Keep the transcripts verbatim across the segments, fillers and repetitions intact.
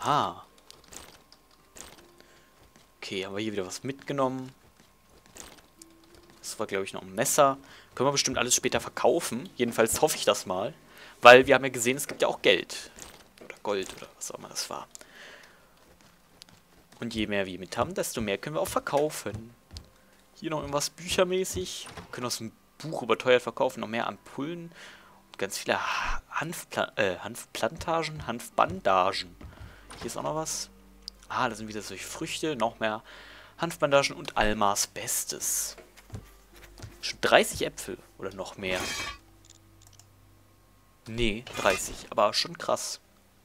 Aha. Okay, haben wir hier wieder was mitgenommen. Das war, glaube ich, noch ein Messer. Können wir bestimmt alles später verkaufen. Jedenfalls hoffe ich das mal. Weil wir haben ja gesehen, es gibt ja auch Geld. Oder Gold oder was auch immer das war. Und je mehr wir mit haben, desto mehr können wir auch verkaufen. Hier noch irgendwas büchermäßig. Wir können aus dem Buch überteuert verkaufen. Noch mehr Ampullen. Und ganz viele Hanfpla äh, Hanfplantagen, Hanfbandagen. Hier ist auch noch was. Ah, da sind wieder solche Früchte. Noch mehr Hanfbandagen und Almas Bestes. Schon dreißig Äpfel. Oder noch mehr. Nee, dreißig. Aber schon krass.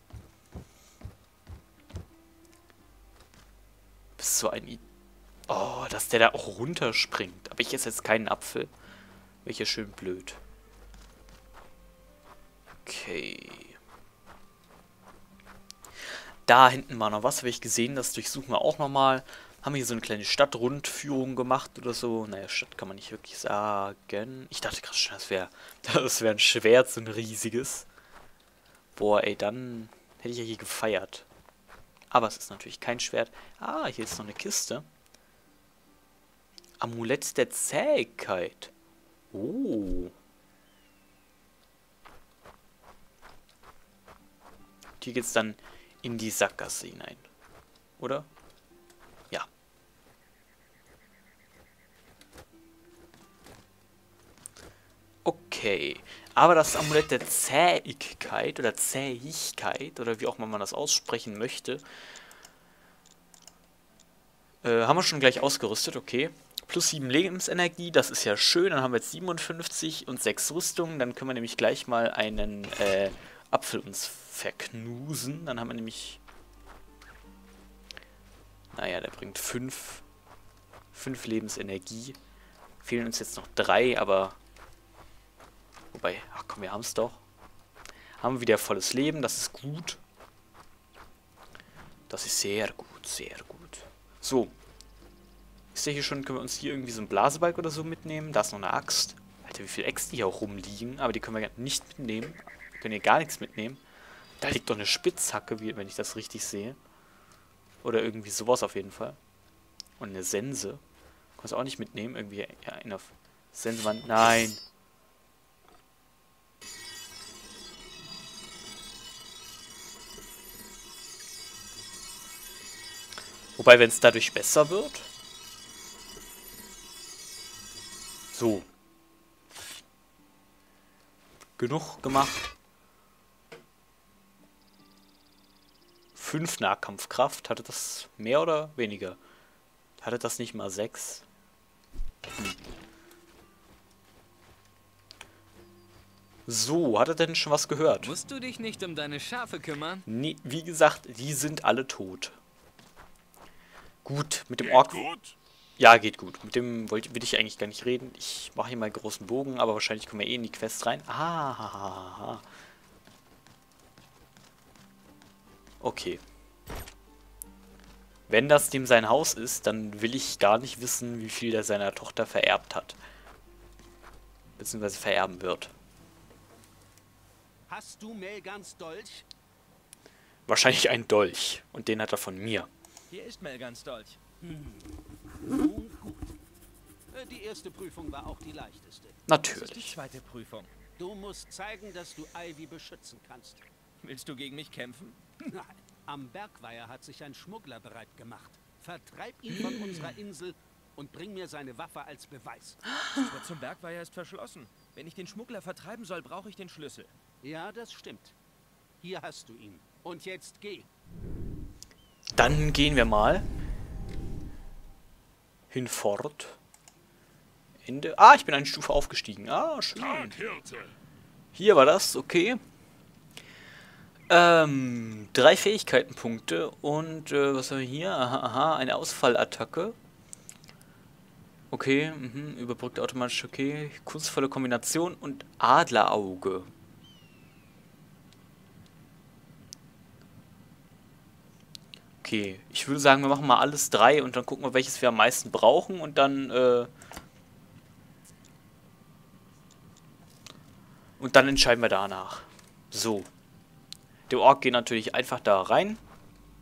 Bist so ein... I oh, dass der da auch runterspringt. Aber ich esse jetzt keinen Apfel. Welcher schön blöd. Okay. Da hinten war noch was, habe ich gesehen. Das durchsuchen wir auch nochmal. Haben wir hier so eine kleine Stadtrundführung gemacht oder so. Naja, Stadt kann man nicht wirklich sagen. Ich dachte gerade schon, das wäre das wär ein Schwert, so ein riesiges. Boah, ey, dann hätte ich ja hier gefeiert. Aber es ist natürlich kein Schwert. Ah, hier ist noch eine Kiste. Amulett der Zähigkeit. Oh. Hier geht's dann in die Sackgasse hinein. Oder? Ja. Okay. Aber das Amulett der Zähigkeit oder Zähigkeit oder wie auch immer man das aussprechen möchte, äh, haben wir schon gleich ausgerüstet, okay. Plus sieben Lebensenergie, das ist ja schön. Dann haben wir jetzt siebenundfünfzig und sechs Rüstungen. Dann können wir nämlich gleich mal einen äh, Apfel uns verknusen. Dann haben wir nämlich... Naja, der bringt fünf Lebensenergie. Fehlen uns jetzt noch drei, aber... Wobei, ach komm, wir haben es doch. Haben wir wieder volles Leben, das ist gut. Das ist sehr gut, sehr gut. So. Ist der hier schon, können wir uns hier irgendwie so einen Blasebalg oder so mitnehmen? Da ist noch eine Axt. Alter, wie viele Äxte hier auch rumliegen. Aber die können wir nicht mitnehmen. Wir können hier gar nichts mitnehmen. Da liegt doch eine Spitzhacke, wenn ich das richtig sehe. Oder irgendwie sowas auf jeden Fall. Und eine Sense. Können wir es auch nicht mitnehmen? Irgendwie, ja, in der Sensenwand. Nein. Wobei, wenn es dadurch besser wird... So. Genug gemacht. Fünf Nahkampfkraft. Hatte das mehr oder weniger? Hatte das nicht mal sechs? Hm. So, hat er denn schon was gehört? Musst du dich nicht um deine Schafe kümmern? Nee, wie gesagt, die sind alle tot. Gut, mit dem Ork... Gut. Ja, geht gut. Mit dem wollte, will ich eigentlich gar nicht reden. Ich mache hier mal einen großen Bogen, aber wahrscheinlich kommen wir eh in die Quest rein. Ah. Okay. Wenn das dem sein Haus ist, dann will ich gar nicht wissen, wie viel er seiner Tochter vererbt hat. Beziehungsweise vererben wird. Hast du Melgans Dolch? Wahrscheinlich ein Dolch. Und den hat er von mir. Hier ist Melgans Dolch. Hm. Nun gut. Äh, Die erste Prüfung war auch die leichteste. Das ist die Natürlich. zweite Prüfung. Du musst zeigen, dass du Ivy beschützen kannst. Willst du gegen mich kämpfen? Nein. Am Bergweiher hat sich ein Schmuggler bereit gemacht. Vertreib ihn von unserer Insel und bring mir seine Waffe als Beweis. Das Tor zum Bergweiher ist verschlossen. Wenn ich den Schmuggler vertreiben soll, brauche ich den Schlüssel. Ja, das stimmt. Hier hast du ihn. Und jetzt geh. Dann gehen wir mal hinfort. Ende. Ah, ich bin eine Stufe aufgestiegen. Ah, schön. Tag, Hirte. Hier war das, okay. Ähm, drei Fähigkeitenpunkte und äh, was haben wir hier? Aha, aha, eine Ausfallattacke. Okay, mhm, überbrückt automatisch, okay. Kunstvolle Kombination und Adlerauge. Okay, ich würde sagen, wir machen mal alles drei und dann gucken wir, welches wir am meisten brauchen und dann, äh... Und dann entscheiden wir danach. So. Der Ork geht natürlich einfach da rein.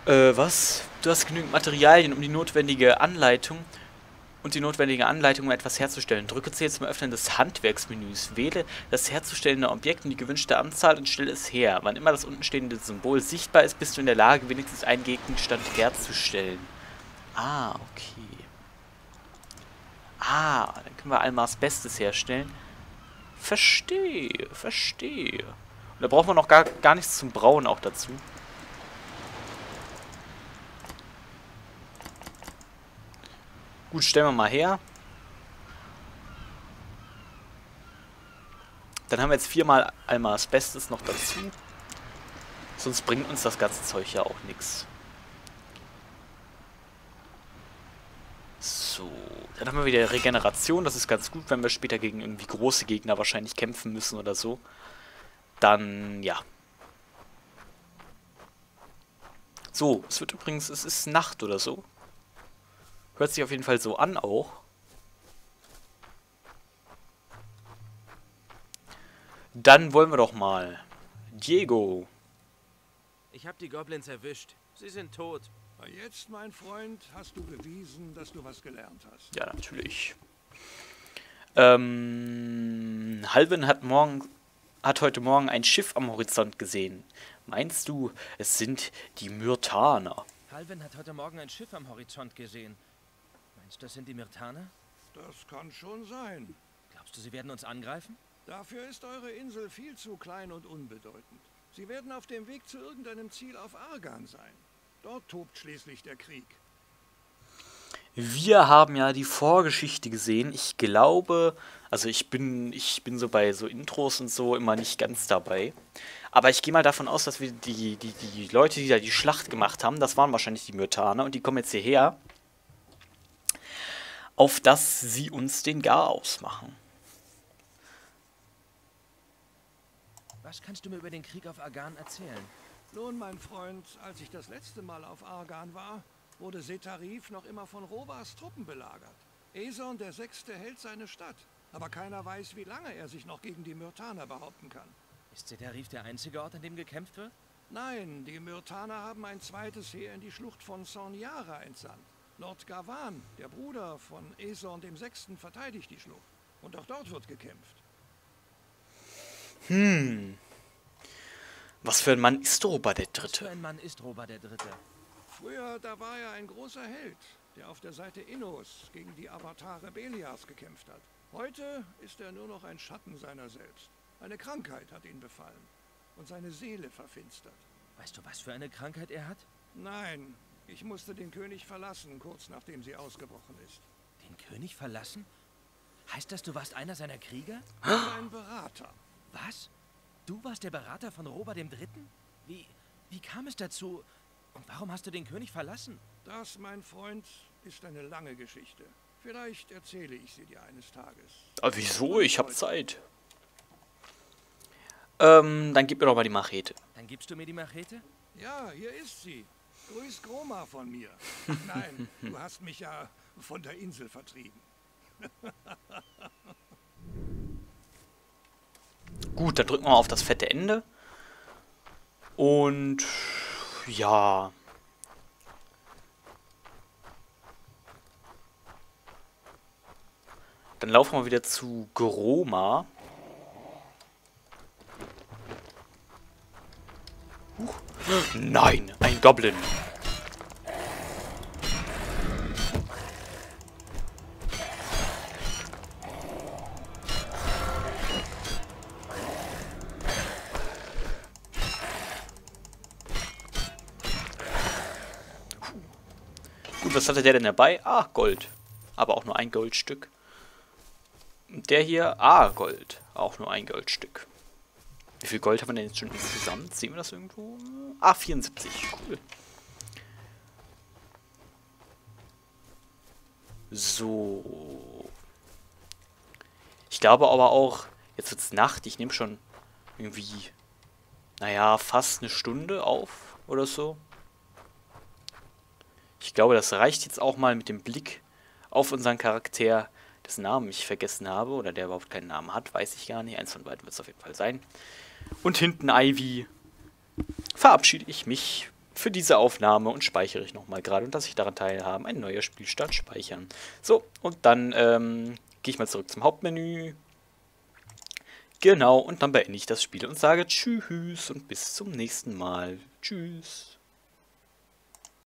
Äh, was? Du hast genügend Materialien, um die notwendige Anleitung und die notwendige Anleitung, um etwas herzustellen. Drücke C zum Öffnen des Handwerksmenüs. Wähle das herzustellende Objekt und die gewünschte Anzahl und stelle es her. Wann immer das untenstehende Symbol sichtbar ist, bist du in der Lage, wenigstens einen Gegenstand herzustellen. Ah, okay. Ah, dann können wir Almars Bestes herstellen. Verstehe, verstehe. Und da brauchen wir noch gar, gar nichts zum Brauen auch dazu. Gut, stellen wir mal her. Dann haben wir jetzt viermal Almars Bestes noch dazu. Sonst bringt uns das ganze Zeug ja auch nichts. So, dann haben wir wieder Regeneration. Das ist ganz gut, wenn wir später gegen irgendwie große Gegner wahrscheinlich kämpfen müssen oder so. Dann, ja. So, es wird übrigens, es ist Nacht oder so. Hört sich auf jeden Fall so an auch. Dann wollen wir doch mal. Diego. Ich habe die Goblins erwischt. Sie sind tot. Jetzt, mein Freund, hast du bewiesen, dass du was gelernt hast. Ja, natürlich. Ähm, Halvin hat morgen, hat heute Morgen ein Schiff am Horizont gesehen. Meinst du, es sind die Myrtaner? Halvin hat heute Morgen ein Schiff am Horizont gesehen. Meinst du, das sind die Myrtaner? Das kann schon sein. Glaubst du, sie werden uns angreifen? Dafür ist eure Insel viel zu klein und unbedeutend. Sie werden auf dem Weg zu irgendeinem Ziel auf Argan sein. Dort tobt schließlich der Krieg. Wir haben ja die Vorgeschichte gesehen. Ich glaube, also ich bin, ich bin so bei so Intros und so immer nicht ganz dabei. Aber ich gehe mal davon aus, dass wir die, die, die Leute, die da die Schlacht gemacht haben, das waren wahrscheinlich die Myrtaner und die kommen jetzt hierher, auf dass sie uns den Garaus machen. Was kannst du mir über den Krieg auf Argan erzählen? Nun, mein Freund, als ich das letzte Mal auf Argan war, wurde Setarif noch immer von Robas Truppen belagert. Aeson der Sechste hält seine Stadt, aber keiner weiß, wie lange er sich noch gegen die Myrtaner behaupten kann. Ist Setarif der einzige Ort, an dem gekämpft wird? Nein, die Myrtaner haben ein zweites Heer in die Schlucht von Sonyara entsandt. Lord Gavan, der Bruder von Aeson dem Sechsten, verteidigt die Schlucht. Und auch dort wird gekämpft. Hm. Was für ein Mann ist Roba der Was für Dritte? ein Mann ist Roba der Dritte? Früher, da war er ein großer Held, der auf der Seite Innos gegen die Avatare Beliars gekämpft hat. Heute ist er nur noch ein Schatten seiner selbst. Eine Krankheit hat ihn befallen und seine Seele verfinstert. Weißt du, was für eine Krankheit er hat? Nein, ich musste den König verlassen, kurz nachdem sie ausgebrochen ist. Den König verlassen? Heißt das, du warst einer seiner Krieger? Ein Berater. Was? Du warst der Berater von Roba dem Dritten? Wie, wie kam es dazu? Und warum hast du den König verlassen? Das, mein Freund, ist eine lange Geschichte. Vielleicht erzähle ich sie dir eines Tages. Aber wieso? Ich hab Zeit. Ähm, dann gib mir doch mal die Machete. Dann gibst du mir die Machete? Ja, hier ist sie. Grüß Groma von mir. Ach nein, du hast mich ja von der Insel vertrieben. Gut, dann drücken wir auf das fette Ende. Und ja. Dann laufen wir wieder zu Groma. Huch. Nein, ein Goblin. Gut, was hatte der denn dabei? Ah, Gold. Aber auch nur ein Goldstück. Und der hier, ah, Gold. Auch nur ein Goldstück. Wie viel Gold haben wir denn jetzt schon insgesamt? Sehen wir das irgendwo? Ah, vierundsiebzig. Cool. So. Ich glaube aber auch, jetzt wird es Nacht. Ich nehme schon irgendwie, naja, fast eine Stunde auf oder so. Ich glaube, das reicht jetzt auch mal mit dem Blick auf unseren Charakter, dessen Namen ich vergessen habe, oder der überhaupt keinen Namen hat, weiß ich gar nicht. Eins von beiden wird es auf jeden Fall sein. Und hinten Ivy verabschiede ich mich für diese Aufnahme und speichere ich nochmal gerade und dass ich daran teilhabe. Ein neuer Spielstart speichern. So, und dann ähm, gehe ich mal zurück zum Hauptmenü. Genau, und dann beende ich das Spiel und sage Tschüss und bis zum nächsten Mal. Tschüss.